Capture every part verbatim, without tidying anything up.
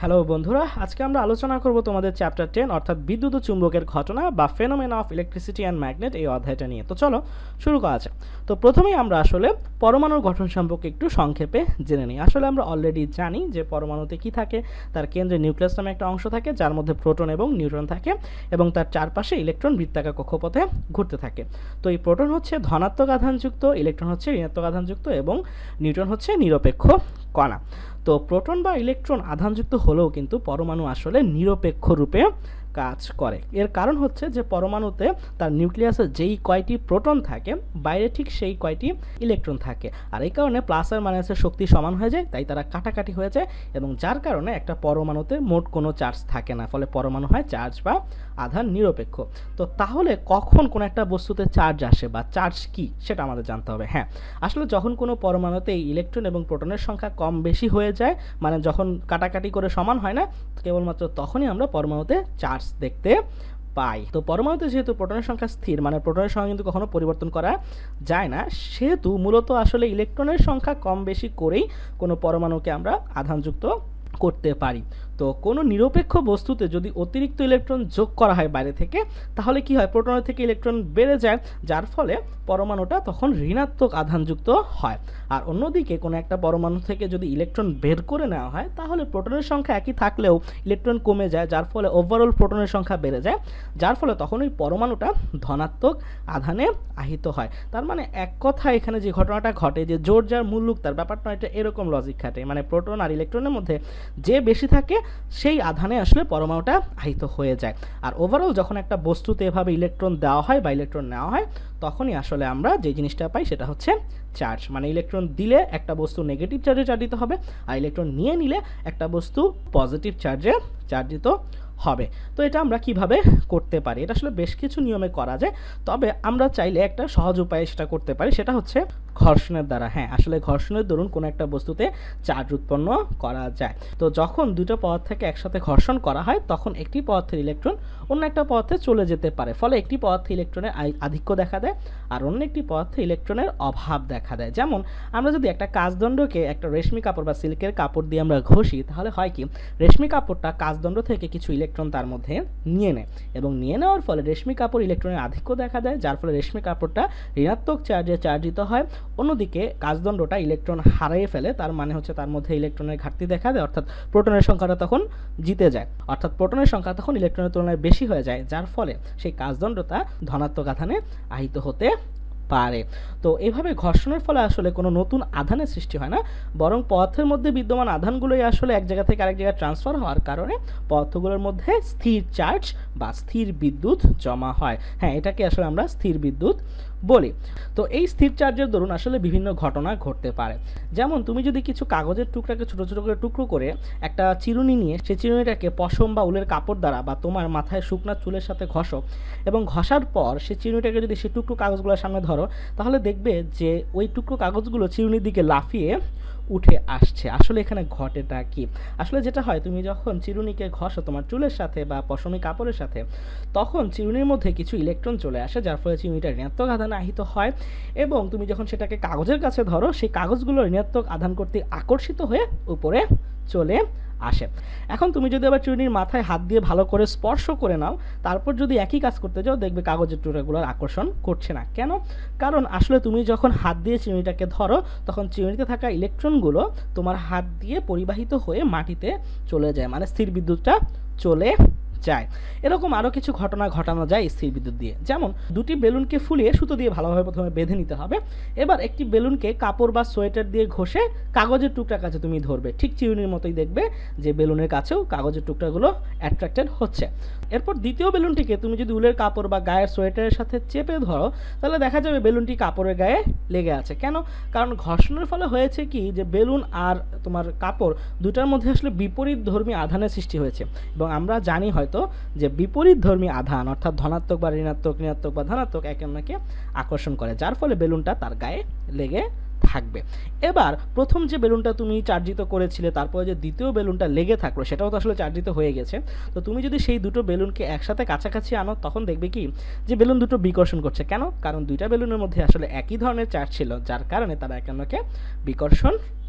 Hello বন্ধুরা, আজকে আমরা আলোচনা করব তোমাদের চ্যাপ্টার টেন অর্থাৎ বিদ্যুৎ ও চুম্বকের ঘটনা বা phenomena of electricity and magnet এই অধ্যায়টা নিয়ে। তো চলো শুরু করা যাক। তো প্রথমেই আমরা আসলে পরমাণুর গঠন সম্পর্কে একটু সংক্ষেপে জেনে নিই। আসলে আমরা অলরেডি জানি যে পরমাণুতে কি থাকে, তার কেন্দ্রে নিউক্লিয়াস নামে একটা অংশ থাকে যার মধ্যে প্রোটন এবং নিউট্রন থাকে এবং তার চারপাশে ইলেকট্রন বৃত্তাকার কক্ষপথে ঘুরতে থাকে। তো এই প্রোটন হচ্ছে ধনাত্মক আধানযুক্ত, ইলেকট্রন হচ্ছে ঋণাত্মক আধানযুক্ত এবং নিউট্রন হচ্ছে নিরপেক্ষ কণা। তো প্রোটন বা ইলেকট্রন আধানযুক্ত হলেও কিন্তু পরমাণু আসলে নিরপেক্ষ রূপে কাজ করে। এর কারণ হচ্ছে যে পরমাণুতে তার নিউক্লিয়াসে যেই কয়টি প্রোটন থাকে বাইরে ঠিক সেই কয়টি ইলেকট্রন থাকে, আর এই কারণে প্লাস আর মাইনাসের শক্তি সমান হয়ে যায়, তাই তারা কাটাকাটি হয়ে যায় এবং যার কারণে একটা পরমাণুতে মোট কোনো চার্জ থাকে না, ফলে পরমাণু হয় চার্জ বা আধান নিরপেক্ষ। তো তাহলে কখন কোনো একটা বস্তুতে চার্জ আসে বা চার্জ কি সেটা আমাদের জানতে হবে। হ্যাঁ, আসলে যখন কোনো পরমাণুতে এই ইলেকট্রন এবং প্রোটনের সংখ্যা কম বেশি হয়ে যায়, মানে যখন কাটাকাটি করে সমান হয় না, কেবলমাত্র তখনই আমরা পরমাণুতে চার্জ দেখতে পাই। তো পরমাণুতে যেহেতু প্রোটনের সংখ্যা স্থির, মানে প্রোটনের সংখ্যা কিন্তু কখনো পরিবর্তন করা যায় না, সেহেতু মূলত আসলে ইলেকট্রনের সংখ্যা কম বেশি করেই কোনো পরমাণুকে আমরা আধানযুক্ত করতে পারি। তো কোনো নিরপেক্ষ বস্তুতে যদি অতিরিক্ত ইলেকট্রন যোগ করা হয় বাইরে থেকে, তাহলে কি হয়, প্রোটনের থেকে ইলেকট্রন বেড়ে যায়, যার ফলে পরমাণুটা তখন ঋণাত্মক আধানযুক্ত হয়। আর অন্যদিকে কোনো একটা পরমাণু থেকে যদি ইলেকট্রন বের করে নেওয়া হয়, তাহলে প্রোটনের সংখ্যা একই থাকলেও ইলেকট্রন কমে যায়, যার ফলে ওভারঅল প্রোটনের সংখ্যা বেড়ে যায়, যার ফলে তখন ওই পরমাণুটা ধনাত্মক আধানে আহিত হয়। তার মানে এক কথা এখানে যে ঘটনাটা ঘটে, যে জোর যার মূল্যক তার ব্যাপারটা এটা এরকম লজিক খাটে, মানে প্রোটন আর ইলেকট্রনের মধ্যে যে বেশি থাকে সেই আধানে আসলে পরমাণুটা আহিত হয়ে যায়। আর ওভারঅল যখন একটা বস্তুতে এভাবে ইলেকট্রন দেওয়া হয় বা ইলেকট্রন নেওয়া হয়, তখনই আসলে আমরা যে জিনিসটা পাই সেটা হচ্ছে চার্জ। মানে ইলেকট্রন দিলে একটা বস্তু নেগেটিভ চার্জে চার্জিত হবে, আর ইলেকট্রন নিয়ে নিলে একটা বস্তু পজিটিভ চার্জে চার্জিত হবে। তো এটা আমরা কিভাবে করতে পারি, এটা আসলে বেশ কিছু নিয়মে করা যায়, তবে আমরা চাইলে একটা সহজ উপায়ে সেটা করতে পারি, সেটা হচ্ছে ঘর্ষণের দ্বারা। হ্যাঁ, আসলে ঘর্ষণের দরুন কোনো একটা বস্তুতে চার্জ উৎপন্ন করা যায়। তো যখন দুটো পদার্থকে একসাথে ঘর্ষণ করা হয়, তখন একটি পদার্থের ইলেকট্রন অন্য একটা পদার্থে চলে যেতে পারে, ফলে একটি পদার্থে ইলেকট্রনের আধিক্য দেখা দেয় আর অন্য একটি পদার্থে ইলেকট্রনের অভাব দেখা দেয়। যেমন আমরা যদি একটা কাচদণ্ডকে একটা রেশমি কাপড় বা সিল্কের কাপড় দিয়ে আমরা ঘষি, তাহলে হয় কি, রেশমি কাপড়টা কাচদণ্ড থেকে কিছু ইলেকট্রন তার মধ্যে নিয়ে নেয় এবং নিয়ে নেওয়ার ফলে রেশমি কাপড় ইলেকট্রনের আধিক্য দেখা দেয়, যার ফলে রেশমি কাপড়টা ঋণাত্মক চার্জে চার্জিত হয়। অন্যদিকে কাচদণ্ডটা ইলেকট্রন হারিয়ে ফেলে, তার মানে হচ্ছে তার মধ্যে ইলেকট্রনের ঘাটতি দেখা দেয়, অর্থাৎ প্রোটনের সংখ্যাটা তখন জিতে যায়, অর্থাৎ প্রোটনের সংখ্যা তখন ইলেকট্রনের তুলনায় বেশি হয়ে যায়, যার ফলে সেই কাচদণ্ডটা ধনাত্মক আধানে আহিত হতে পারে। তো এইভাবে ঘর্ষণের ফলে আসলে কোনো নতুন আধানের সৃষ্টি হয় না, বরং পদার্থের মধ্যে বিদ্যমান আধানগুলোই আসলে এক জায়গা থেকে আরেক জায়গায় ট্রান্সফার হওয়ার কারণে পদার্থগুলোর মধ্যে স্থির চার্জ বা স্থির বিদ্যুৎ জমা হয়। হ্যাঁ, এটাকে আসলে আমরা স্থির বিদ্যুৎ বলি। তো এই স্থির চার্জের দরুন আসলে বিভিন্ন ঘটনা ঘটতে পারে। যেমন তুমি যদি কিছু কাগজের টুকরাকে ছোটো ছোটো করে টুকরো করে একটা চিরুনি নিয়ে সেই চিরুনিটাকে পশম বা উলের কাপড় দ্বারা বা তোমার মাথায় শুকনা চুলের সাথে ঘষো এবং ঘষার পর সেই চিরুনিটাকে যদি সেই টুকরো কাগজগুলোর সামনে ধরো, তাহলে দেখবে যে ওই টুকরো কাগজগুলো চিরুনির দিকে লাফিয়ে উঠে আসছে। আসলে এখানে ঘটেটা কি, আসলে যেটা হয়, তুমি যখন চিরুনিকে ঘষো তোমার চুলের সাথে বা পশমি কাপড়ের সাথে, তখন চিরুনির মধ্যে কিছু ইলেকট্রন চলে আসে, যার ফলে চিরুনিটা ঋণাত্মক আধানে আহিত হয় এবং তুমি যখন সেটাকে কাগজের কাছে ধরো, সেই কাগজগুলো ঋণাত্মক আধান কর্তৃক আকর্ষিত হয়ে উপরে চলে আসে। এখন তুমি যদি আবার চিরুনির মাথায় হাত দিয়ে ভালো করে স্পর্শ করে নাও, তারপর যদি একই কাজ করতে যাও, দেখবে কাগজের টুকরাগুলোর আকর্ষণ করছে না। কেন? কারণ আসলে তুমি যখন হাত দিয়ে চিরুনিটাকে ধরো, তখন চিরুনিতে থাকা ইলেকট্রনগুলো তোমার হাত দিয়ে পরিবাহিত হয়ে মাটিতে চলে যায়, মানে স্থির বিদ্যুৎটা চলে যায়। এরকম আরও কিছু ঘটনা ঘটানো যায় স্থির বিদ্যুৎ দিয়ে। যেমন দুটি বেলুনকে ফুলিয়ে সুতো দিয়ে ভালোভাবে প্রথমে বেঁধে নিতে হবে, এবার একটি বেলুনকে কাপড় বা সোয়েটার দিয়ে ঘষে কাগজের টুকরার কাছে তুমি ধরবে, ঠিক চিরুনির মতোই দেখবে যে বেলুনের কাছেও কাগজের টুকরাগুলো অ্যাট্রাক্টেড হচ্ছে। এরপর দ্বিতীয় বেলুনটিকে তুমি যদি উলের কাপড় বা গায়ের সোয়েটারের সাথে চেপে ধরো, তাহলে দেখা যাবে বেলুনটি কাপড়ের গায়ে লেগে আছে। কেন? কারণ ঘর্ষণের ফলে হয়েছে কি, যে বেলুন আর তোমার কাপড় দুটার মধ্যে আসলে বিপরীত ধর্মী আধানের সৃষ্টি হয়েছে এবং আমরা জানি হয়তো যে বিপরীত ধর্মী আধান অর্থাৎ ধনাত্মক বা ঋণাত্মক, ঋণাত্মক বা ধনাত্মক একে অন্যকে আকর্ষণ করে, যার ফলে বেলুনটা তার গায়ে লেগে থাকবে। এবার প্রথম যে বেলুনটা তুমি চার্জিত করেছিলে, তারপরে যে দ্বিতীয় বেলুনটা লেগে থাকলো, সেটাও তো আসলে চার্জিত হয়ে গেছে। তো তুমি যদি সেই দুটো বেলুনকে একসাথে কাছাকাছি আনো, তখন দেখবে কি যে বেলুন দুটো বিকর্ষণ করছে। কেন? কারণ দুইটা বেলুনের মধ্যে আসলে একই ধরনের চার্জ ছিল, যার কারণে তারা একে অন্যকে বিকর্ষণ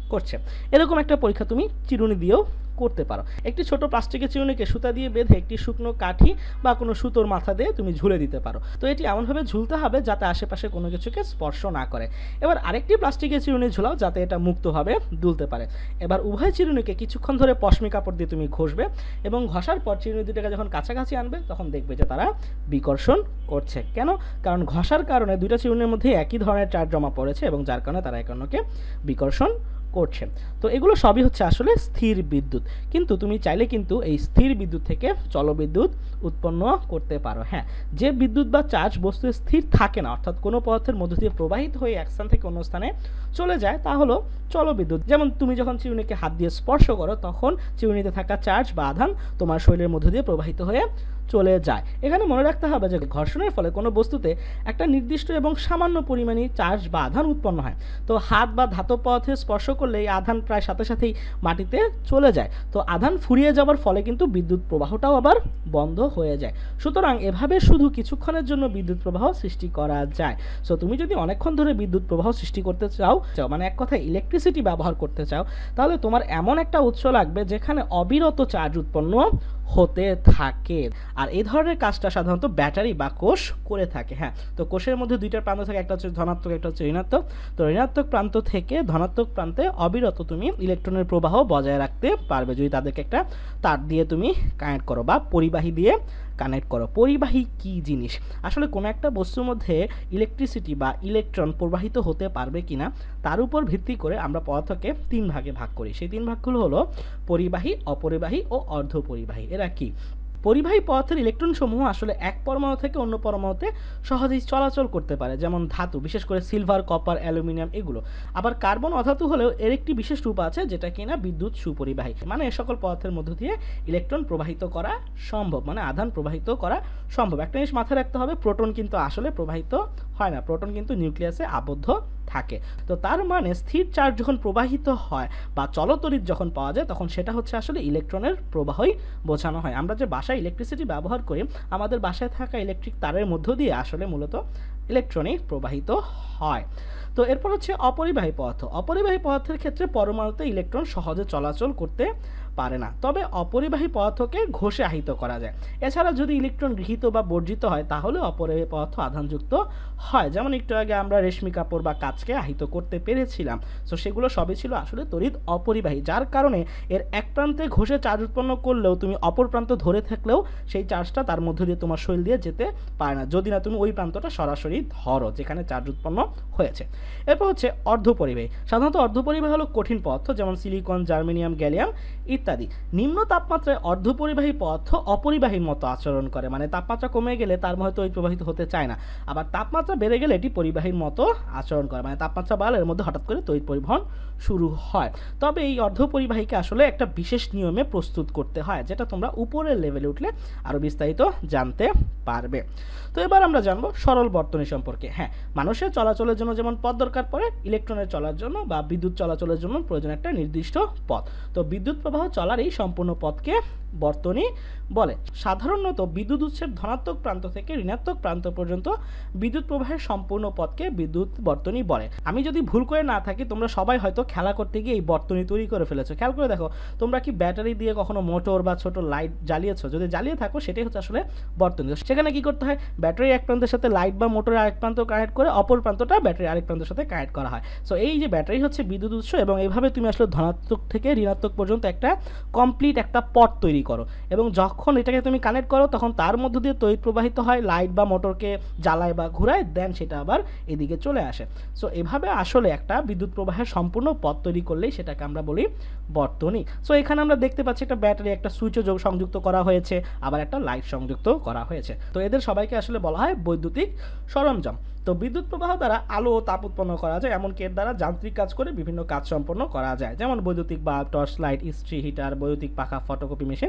করছে। এরকম একটা পরীক্ষা তুমি চিরুনি দিয়েও করতে পারো। একটি ছোট প্লাস্টিকের চিরুনিকে সুতা দিয়ে বেঁধে একটি শুকনো কাঠি বা কোনো সুতোর মাথা দিয়ে তুমি ঝুলে দিতে পারো। তো এটি এমনভাবে ঝুলতে হবে যাতে আশেপাশে কোনো কিছুকে স্পর্শ না করে। এবার আরেকটি প্লাস্টিকের চিরুনি ঝুলাও যাতে এটা মুক্তভাবে দুলতে পারে। এবার উভয় চিরুনিকে কিছুক্ষণ ধরে পশমি কাপড় দিয়ে তুমি ঘষবে এবং ঘষার পর চিরুনি দুটাকে যখন কাছাকাছি আনবে তখন দেখবে যে তারা বিকর্ষণ করছে। কেন? কারণ ঘষার কারণে দুইটা চিরুনির মধ্যে একই ধরনের চার্জ জমা পড়েছে এবং যার কারণে তারা একে অন্যকে বিকর্ষণ করছে। তো এগুলো সবই হচ্ছে আসলে স্থির বিদ্যুৎ, কিন্তু তুমি চাইলে কিন্তু এই স্থির বিদ্যুৎ থেকে জলবিদ্যুৎ উৎপন্ন করতে পারো। হ্যাঁ, যে বিদ্যুৎ বা চার্জ বস্তু স্থির থাকে না, অর্থাৎ কোনো পদার্থের মধ্য দিয়ে প্রবাহিত হয়ে এক স্থান থেকে অন্য স্থানে চলে যায়, তা হলো জলবিদ্যুৎ। যেমন তুমি যখন চিরুনিকে হাত দিয়ে স্পর্শ করো তখন চিরুনিতে থাকা চার্জ বা আধান তোমার শরীরের মধ্য দিয়ে প্রবাহিত হয়ে চলে যায়। এখানে মনে রাখতে হবে যে ঘর্ষণের ফলে কোনো বস্তুতে একটা নির্দিষ্ট এবং সামান্য পরিমাণে চার্জ বা আধান উৎপন্ন হয়। তো হাত বা ধাতব পদার্থে স্পর্শ করলে এই আধান প্রায় সাথে সাথেই মাটিতে চলে যায়। তো আধান ফুরিয়ে যাওয়ার ফলে কিন্তু বিদ্যুৎ প্রবাহটাও আবার বন্ধ হয়ে যায়। সুতরাং এভাবে শুধু কিছুক্ষণের জন্য বিদ্যুৎ প্রবাহ সৃষ্টি করা যায়। সো তুমি যদি অনেকক্ষণ ধরে বিদ্যুৎ প্রবাহ সৃষ্টি করতে চাও চাও মানে এক কথায় ইলেকট্রিসিটি ব্যবহার করতে চাও, তাহলে তোমার এমন একটা উৎস লাগবে যেখানে অবিরত চার্জ উৎপন্ন হতে থাকে। আর এই ধরনের কাজটা সাধারণত ব্যাটারি বা কোষ করে থাকে। হ্যাঁ, তো কোষের মধ্যে দুইটা প্রান্ত থাকে, একটা হচ্ছে ধনাত্মক, একটা হচ্ছে ঋণাত্মক। তো ঋণাত্মক প্রান্ত থেকে ধনাত্মক প্রান্তে অবিরত তুমি ইলেকট্রনের প্রবাহ বজায় রাখতে পারবে যদি তাদেরকে একটা তার দিয়ে তুমি কানেক্ট করো বা পরিবাহী দিয়ে কানেক্ট করো। পরিবাহী কি জিনিস? আসলে কোনো একটা বস্তুর মধ্যে ইলেকট্রিসিটি বা ইলেকট্রন প্রবাহিত হতে পারবে কিনা তার উপর ভিত্তি করে আমরা পদার্থকে তিন ভাগে ভাগ করি। সেই তিন ভাগগুলো হলো পরিবাহী, অপরিবাহী ও অর্ধপরিবাহী। এরা কি? পরিবাহী পদার্থের ইলেকট্রন সমূহ আসলে এক পরমাণু থেকে অন্য পরমাণুতে সহজেই চলাচল করতে পারে, যেমন ধাতু, বিশেষ করে সিলভার, কপার, অ্যালুমিনিয়াম এগুলো। আবার কার্বন অধাতু হলেও এর একটি বিশেষ রূপ আছে যেটা কিনা বিদ্যুৎ সুপরিবাহী, মানে এ সকল পদার্থের মধ্য দিয়ে ইলেকট্রন প্রবাহিত করা সম্ভব, মানে আধান প্রবাহিত করা সম্ভব। একটা জিনিস মাথায় রাখতে হবে, প্রোটন কিন্তু আসলে প্রবাহিত হয় না, প্রোটন কিন্তু নিউক্লিয়াসে আবদ্ধ থাকে। তো তার মানে স্থির চার্জ যখন প্রবাহিত হয় বা চলতড়িৎ যখন পাওয়া যায় তখন সেটা হচ্ছে আসলে ইলেকট্রনের প্রবাহই বোঝানো হয়। আমরা যে বাসায় ইলেকট্রিসিটি ব্যবহার করি, আমাদের বাসায় থাকা ইলেকট্রিক তারের মধ্য দিয়ে আসলে মূলত ইলেকট্রনই প্রবাহিত হয়। তো এরপর হচ্ছে অপরিবাহী পদার্থ। অপরিবাহী পদার্থের ক্ষেত্রে পরমাণুতে ইলেকট্রন সহজে চলাচল করতে পারে না, তবে অপরিবাহী পদার্থকে ঘষে আহিত করা যায়। এছাড়া যদি ইলেকট্রন গৃহীত বা বর্জিত হয় তাহলে অপরিবাহী পদার্থ আধানযুক্ত হয়। যেমন একটু আগে আমরা রেশমি কাপড় বা কাচকে আহিত করতে পেরেছিলাম। তো সেগুলো সবই ছিল আসলে তড়িৎ অপরিবাহী, যার কারণে এর এক প্রান্তে ঘষে চার্জ উৎপন্ন করলেও তুমি অপর প্রান্ত ধরে থাকলেও সেই চার্জটা তার মধ্য দিয়ে তোমার শরীর দিয়ে যেতে পারে না, যদি না তুমি ওই প্রান্তটা সরাসরি ধরো যেখানে চার্জ উৎপন্ন হয়েছে। এরপর হচ্ছে অর্ধপরিবাহী। সাধারণত অর্ধপরিবাহী হলো কঠিন পদার্থ, যেমন সিলিকন, জার্মেনিয়াম, গ্যালিয়াম ইত্যাদি। নিম্ন তাপমাত্রায় অর্ধপরিবাহী পদার্থ অপরিবাহীর মতো আচরণ করে, মানে তাপমাত্রা কমে গেলে তার মধ্যে তড়িৎ প্রবাহিত হতে চায় না। আবার তাপমাত্রা বেড়ে গেলে এটি পরিবাহীর মতো আচরণ করে, মানে তাপমাত্রা বাড়লে এর মধ্যে হঠাৎ করে তড়িৎ পরিবহন শুরু হয়। তবে এই অর্ধপরিবাহীকে আসলে একটা বিশেষ নিয়মে প্রস্তুত করতে হয়, যেটা তোমরা উপরের লেভেলে উঠলে আরও বিস্তারিত জানতে পারবে। তো এবার আমরা জানবো সরল বর্তনী সম্পর্কে। হ্যাঁ, মানুষের চলাচলের জন্য যেমন পথ দরকার পড়ে, ইলেকট্রনের চলার জন্য বা বিদ্যুৎ চলাচলের জন্য প্রয়োজন একটা নির্দিষ্ট পথ। তো বিদ্যুৎ প্রবাহ চলার এই সম্পূর্ণ পথকে বর্তনী বলে। সাধারণত বিদ্যুৎ উৎসের ধনাত্মক প্রান্ত থেকে ঋণাত্মক প্রান্ত পর্যন্ত বিদ্যুৎ প্রবাহের সম্পূর্ণ পথকে বিদ্যুৎ বর্তনী বলে। আমি যদি ভুল করে না থাকি, তোমরা সবাই হয়তো খেলা করতে গিয়ে এই বর্তনী তৈরি করে ফেলেছো। খেয়াল করে দেখো, তোমরা কি ব্যাটারি দিয়ে কখনো মোটর বা ছোট লাইট জ্বালিয়েছো? যদি জ্বালিয়ে থাকো সেটাই হচ্ছে আসলে বর্তনী। সেখানে কি করতে হয়, ব্যাটারি এক প্রান্তের সাথে লাইট বা মোটরের আরেক প্রান্ত কানেক্ট করে অপর প্রান্তটা ব্যাটারি আরেক প্রান্তের সাথে কানেক্ট করা হয়। সো এই যে ব্যাটারি হচ্ছে বিদ্যুৎ উৎস, এবং এইভাবে তুমি আসলে ধনাত্মক থেকে ঋণাত্মক পর্যন্ত একটা কমপ্লিট একটা পথ তৈরি করো, এবং যখন এটাকে তুমি কানেক্ট করো তখন তার মধ্য দিয়ে তড়িৎ প্রবাহিত হয়, লাইট বা মোটরকে জ্বালায় বা ঘুরায়, দেন সেটা আবার এদিকে চলে আসে। সো এভাবে আসলে একটা বিদ্যুৎ প্রবাহের সম্পূর্ণ পথ তৈরি করলেই সেটাকে আমরা বলি বর্তনী। সো এখানে আমরা দেখতে পাচ্ছি একটা ব্যাটারি, একটা সুইচও সংযুক্ত করা হয়েছে, আবার একটা লাইট সংযুক্ত করা হয়েছে। তো এদের সবাইকে আসলে বলা হয় বৈদ্যুতিক সরঞ্জাম। তো বিদ্যুৎ প্রবাহ দ্বারা আলো ও তাপ উৎপন্ন করা যায়, এমনকি এর দ্বারা যান্ত্রিক কাজ করে বিভিন্ন কাজ সম্পন্ন করা যায়, যেমন বৈদ্যুতিক বাল্ব, টর্চ লাইট, ইস্ত্রি, হিটার, বৈদ্যুতিক পাখা, ফটোকপি মেশিন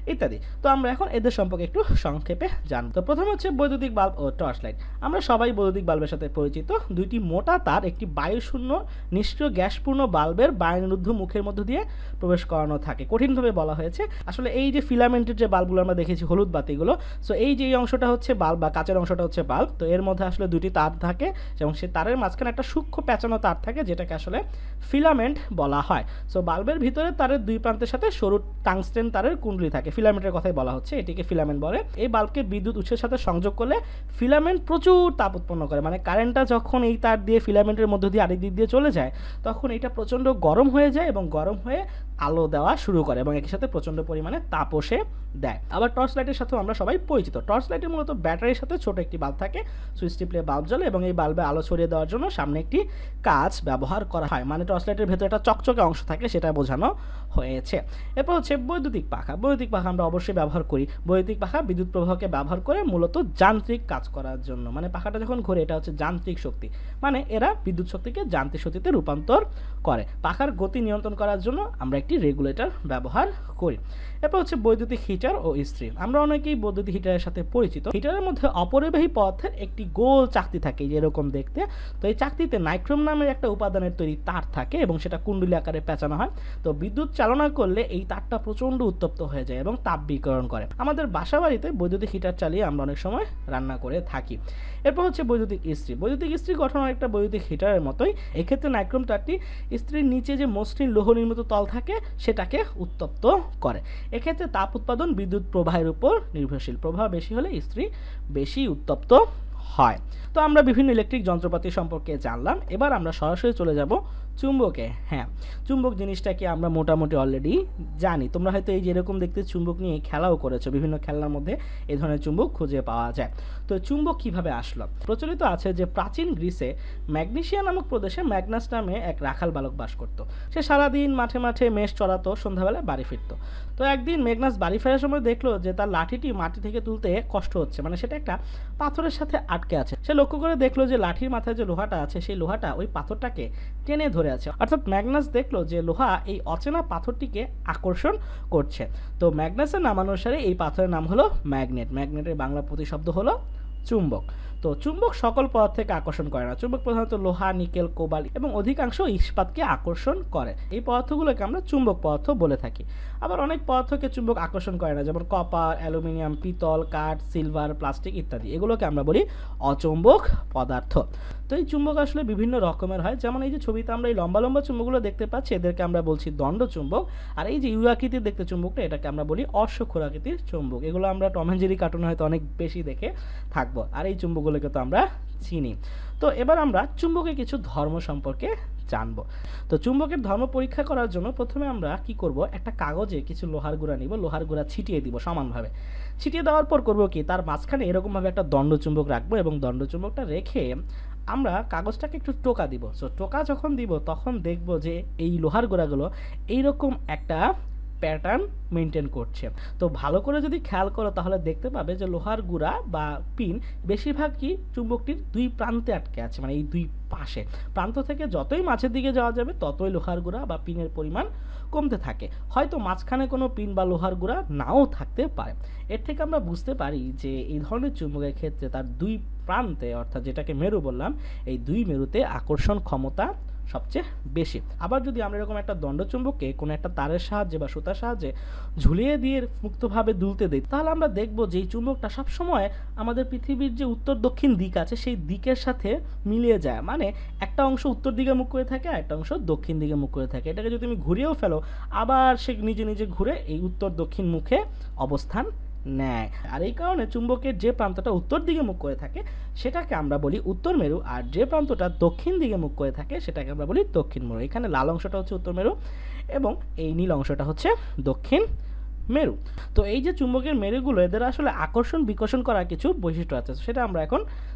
ইত্যাদি। তো আমরা এখন এদের সম্পর্কে একটু সংক্ষেপে জানব। তো প্রথমে হচ্ছে বৈদ্যুতিক বাল্ব ও টর্চ লাইট। আমরা সবাই বৈদ্যুতিক বাল্বের সাথে পরিচিত। দুইটি মোটা তার একটি বায়ুশূন্য নিষ্ক্রিয় গ্যাসপূর্ণ বাল্বের বায়ুনিরুদ্ধ মুখের মধ্য দিয়ে প্রবেশ করানো থাকে। কঠিনভাবে বলা হয়েছে আসলে এই যে ফিলামেন্টের যে বাল্বগুলো আমরা দেখেছি হলুদ বাতিগুলো, সো এই যে এই অংশটা হচ্ছে বাল্ব বা কাচের অংশটা হচ্ছে বাল্ব। তো এর মধ্যে আসলে দুটি তার থাকে এবং সেই তারের মাঝখানে একটা সূক্ষ্ম পেঁচানো তার থাকে যেটাকে আসলে ফিলামেন্ট বলা হয়। সো বাল্বের ভিতরে তারের দুই প্রান্তের সাথে সরু টাংস্টেন তারের কুণ্ডলী থাকে, ফিলামেন্টের কথাই বলা হচ্ছে, এটিকে ফিলামেন্ট বলে। এই বাল্বকে বিদ্যুৎ উৎসের সাথে সংযোগ করলে ফিলামেন্ট প্রচুর তাপ উৎপন্ন করে, মানে কারেন্টটা যখন এই তার দিয়ে ফিলামেন্টের মধ্য দিয়ে আরেক দিক দিয়ে চলে যায় তখন এটা প্রচণ্ড গরম হয়ে যায় এবং গরম হয়ে আলো দেওয়া শুরু করে এবং একই সাথে প্রচণ্ড পরিমাণে তাপও সে দেয়। আবার টর্চ লাইটের সাথেও আমরা সবাই পরিচিত। টর্চ লাইটের মূলত ব্যাটারির সাথে ছোট একটি বাল্ব থাকে, সুইচ টিপলে বাল্ব জ্বলে এবং এই বাল্বে আলো ছড়িয়ে দেওয়ার জন্য সামনে একটি কাঁচ ব্যবহার করা হয়, মানে টর্চ লাইটের ভেতরে একটা চকচকে অংশ থাকে, সেটা বোঝানো হয়েছে। এরপর হচ্ছে বৈদ্যুতিক পাখা। বৈদ্যুতিক পাখা আমরা অবশ্যই ব্যবহার করি। বৈদ্যুতিক পাখা বিদ্যুৎ প্রবাহকে ব্যবহার করে মূলত যান্ত্রিক কাজ করার জন্য, মানে পাখাটা যখন ঘুরে এটা হচ্ছে যান্ত্রিক শক্তি, মানে এরা বিদ্যুৎ শক্তিকে যান্ত্রিক শক্তিতে রূপান্তর করে। পাখার গতি নিয়ন্ত্রণ করার জন্য আমরা একটি রেগুলেটর ব্যবহার করি। এরপর হচ্ছে বৈদ্যুতিক হিটার ও ইস্ত্রি। আমরা অনেকেই বৈদ্যুতিক হিটারের সাথে পরিচিত। হিটারের মধ্যে অপরিবাহী পদার্থের একটি গোল চাকতি থাকে যেরকম দেখতে। তো এই চাকতিতে নাইক্রোম নামের একটা উপাদানের তৈরি তার থাকে এবং সেটা কুণ্ডলী আকারে পেঁচানো হয়। তো বিদ্যুৎ চালনা করলে এই তারটা প্রচণ্ড উত্তপ্ত হয়ে যায় এবং তাপ বিকিরণ করে। আমাদের বাসা বাড়িতে বৈদ্যুতিক হিটার চালিয়ে আমরা অনেক সময় রান্না করে থাকি। এরপর হচ্ছে বৈদ্যুতিক ইস্ত্রি। বৈদ্যুতিক ইস্ত্রি গঠন একটা বৈদ্যুতিক হিটারের মতোই। এক্ষেত্রে নাইক্রোম তারটি ইস্ত্রির নিচে যে মসৃণ লৌহ নির্মিত তল থাকে সেটাকে উত্তপ্ত করে। এক্ষেত্রে তাপ উৎপাদন বিদ্যুৎ প্রবাহের উপর নির্ভরশীল। প্রবাহ বেশি হলে ইস্ত্রি বেশি উত্তপ্ত হয়। তো আমরা বিভিন্ন ইলেকট্রিক যন্ত্রপাতি সম্পর্কে জানলাম। এবার আমরা সরাসরি চলে যাব চুম্বকে। হ্যাঁ, চুম্বক জিনিসটাকে আমরা মোটামুটি অলরেডি জানি। তোমরা হয়তো এই যেরকম দেখতে চুম্বক নিয়ে খেলাও করেছো, বিভিন্ন খেলনার মধ্যে এই ধরনের চুম্বক খুঁজে পাওয়া যায়। তো চুম্বক কিভাবে আসলো? প্রচলিত আছে যে প্রাচীন গ্রিসে ম্যাগনেসিয়া নামক প্রদেশে ম্যাগনাস নামে এক রাখাল বালক বাস করত। সে সারাদিন মাঠে মাঠে মেষ চড়াতো, সন্ধ্যাবেলায় বাড়ি ফিরত। তো একদিন ম্যাগনাস বাড়ি ফেরার সময় দেখলো যে তার লাঠিটি মাটি থেকে তুলতে কষ্ট হচ্ছে, মানে সেটা একটা পাথরের সাথে আটকে আছে। সে লক্ষ্য করে দেখলো যে লাঠির মাথায় যে লোহাটা আছে সেই লোহাটা ওই পাথরটাকে টেনে ধরে আছে। অর্থাৎ ম্যাগনাস দেখলো যে লোহা এই অচেনা পাথরটিকে আকর্ষণ করছে। তো ম্যাগনাসের নামানুসারে এই পাথরের নাম হলো ম্যাগনেট। ম্যাগনেটের বাংলা প্রতিশব্দ হলো চুম্বক। তো চুম্বক সকল পদার্থকে আকর্ষণ করে না। চুম্বক প্রধানত লোহা, নিকেল, কোবাল্ট এবং অধিকাংশ ইস্পাতকে আকর্ষণ করে। এই পদার্থগুলোকে আমরা চুম্বক পদার্থ বলে থাকি। আবার অনেক পদার্থকে চুম্বক আকর্ষণ করে না, যেমন কপার, অ্যালুমিনিয়াম, পিতল, কাঠ, সিলভার, প্লাস্টিক ইত্যাদি। এগুলোকে আমরা বলি অচুম্বক পদার্থ। তো এই চুম্বক আসলে বিভিন্ন রকমের হয়, যেমন এই যে ছবিতে আমরা এই লম্বা লম্বা চুম্বকগুলো দেখতে পাচ্ছি এদেরকে আমরা বলছি দণ্ড চুম্বক। আর এই যে ইউ আকৃতির দেখতে চুম্বকটা এটাকে আমরা বলি অশ্বক্ষুরাকৃতির চুম্বক। এগুলো আমরা টম অ্যান্ড জেরি কার্টুনে হয়তো অনেক বেশি দেখে থাকবো। আর এই চুম্বকগুলোকে তো আমরা চিনি। তো এবার আমরা চুম্বকের কিছু ধর্ম সম্পর্কে জানবো। তো চুম্বকের ধর্ম পরীক্ষা করার জন্য প্রথমে আমরা কি করব, একটা কাগজে কিছু লোহার গুঁড়া নিব, লোহার গুঁড়া ছিটিয়ে দিব সমানভাবে। ছিটিয়ে দেওয়ার পর করব কি, তার মাঝখানে এরকমভাবে একটা দণ্ড চুম্বক রাখবো এবং দণ্ড চুম্বকটা রেখে আমরা কাগজটাকে একটু টোকা দিব। সো টোকা যখন দিব তখন দেখব যে এই লোহার গুঁড়াগুলো এইরকম একটা প্যাটার্ন মেনটেন করছে। তো ভালো করে যদি খেয়াল করো তাহলে দেখতে পাবে যে লোহার গুঁড়া বা পিন বেশিরভাগই চুম্বকটির দুই প্রান্তে আটকে আছে, মানে এই দুই পাশে। প্রান্ত থেকে যতই মাঝের দিকে যাওয়া যাবে ততই লোহার গুঁড়া বা পিনের পরিমাণ কমতে থাকে। হয়তো মাঝখানে কোনো পিন বা লোহার গুঁড়া নাও থাকতে পারে। এর থেকে আমরা বুঝতে পারি যে এই ধরনের চুম্বকের ক্ষেত্রে তার দুই প্রান্তে, অর্থাৎ যেটাকে মেরু বললাম, এই দুই মেরুতে আকর্ষণ ক্ষমতা সবচেয়ে বেশি। আবার যদি আমরা এরকম একটা দণ্ডচুম্বককে কোনো একটা তারের সাহায্যে বা সুতার সাহায্যে ঝুলিয়ে দিয়ে মুক্তভাবে দুলতে দিই তাহলে আমরা দেখব যে এই চুম্বকটা সবসময় আমাদের পৃথিবীর যে উত্তর দক্ষিণ দিক আছে সেই দিকের সাথে মিলিয়ে যায়। মানে একটা অংশ উত্তর দিকে মুখ করে থাকে আর একটা অংশ দক্ষিণ দিকে মুখ করে থাকে। এটাকে যদি তুমি ঘুরিয়েও ফেলো আবার সে নিজে নিজে ঘুরে এই উত্তর দক্ষিণ মুখে অবস্থান নেয়। আর এই কারণে চুম্বকের যে প্রান্তটা উত্তর দিকে মুখ করে থাকে সেটাকে আমরা বলি উত্তর মেরু, আর যে প্রান্তটা দক্ষিণ দিকে মুখ করে থাকে সেটাকে আমরা বলি দক্ষিণ মেরু। এখানে লাল অংশটা হচ্ছে উত্তর মেরু এবং এই নীল অংশটা হচ্ছে দক্ষিণ মেরু। তো এই যে চুম্বকের মেরুগুলো এদের আসলে আকর্ষণ বিকর্ষণ করার কিছু বৈশিষ্ট্য আছে, সেটা আমরা এখন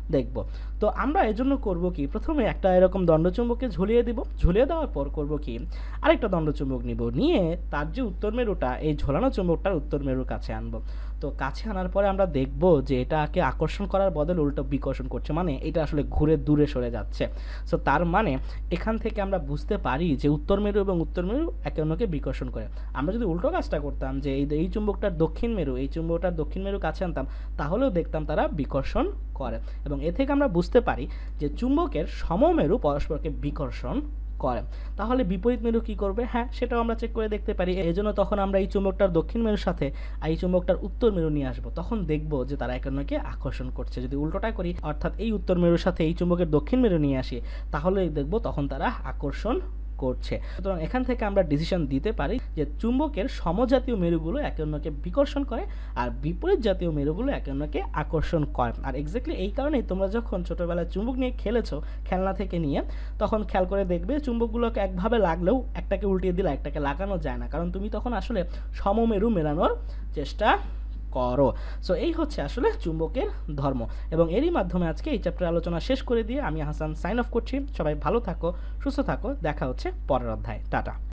দেখব। তো আমরা এজন্য করব কি, প্রথমে একটা এরকম দণ্ডচুম্বককে ঝুলিয়ে দিব, ঝুলিয়ে দেওয়ার পর করব কি, আরেকটা দণ্ডচুম্বক নিব, নিয়ে তার যে উত্তর মেরুটা এই ঝোলানো চুম্বকটার উত্তর মেরুর কাছে আনবো। তো কাছে আনার পরে আমরা দেখব যে এটাকে আকর্ষণ করার বদলে উল্টো বিকর্ষণ করছে, মানে এটা আসলে ঘুরে দূরে সরে যাচ্ছে। সো তার মানে এখান থেকে আমরা বুঝতে পারি যে উত্তর মেরু এবং উত্তর মেরু একে অন্যকে বিকর্ষণ করে। আমরা যদি উল্টো কাজটা করতাম যে এই এই চুম্বকটার দক্ষিণ মেরু এই চুম্বকটার দক্ষিণ মেরু কাছে আনতাম, তাহলেও দেখতাম তারা বিকর্ষণ করে। এবং এ থেকে আমরা বুঝতে পারি যে চুম্বকের সমমেরু পরস্পরকে বিকর্ষণ করে। তাহলে বিপরীত মেরু কি করবে? হ্যাঁ, সেটাও আমরা চেক করে দেখতে পারি। এই জন্য তখন আমরা এই চুম্বকটার দক্ষিণ মেরুর সাথে এই চুম্বকটার উত্তর মেরু নিয়ে আসবো, তখন দেখব যে তারা একে অন্যকে আকর্ষণ করছে। যদি উল্টোটা করি, অর্থাৎ এই উত্তর মেরুর সাথে এই চুম্বকের দক্ষিণ মেরু নিয়ে আসি, তাহলে দেখব তখন তারা আকর্ষণ করছে। সুতরাং এখান থেকে আমরা ডিসিশন দিতে পারি যে চুম্বকের সমজাতীয় মেরুগুলো একে অন্যকে বিকর্ষণ করে আর বিপরীত জাতীয় মেরুগুলো একে অন্যকে আকর্ষণ করে। আর এক্স্যাক্টলি এই কারণেই তোমরা যখন ছোটবেলায় চুম্বক নিয়ে খেলেছো খেলনা থেকে নিয়ে, তখন খেয়াল করে দেখবে চুম্বকগুলোকে একভাবে লাগলেও একটাকে উল্টিয়ে দিলে একটাকে লাগানো যায় না, কারণ তুমি তখন আসলে সমমেরু মেলানোর চেষ্টা করো। সো এই হচ্ছে আসলে চুম্বকের ধর্ম, এবং এরই মাধ্যমে আজকে এই চ্যাপ্টার আলোচনা শেষ করে দিয়ে আমি হাসান সাইন অফ করছি। সবাই ভালো থাকো, সুস্থ থাকো, দেখা হচ্ছে পরের অধ্যায়। টাটা।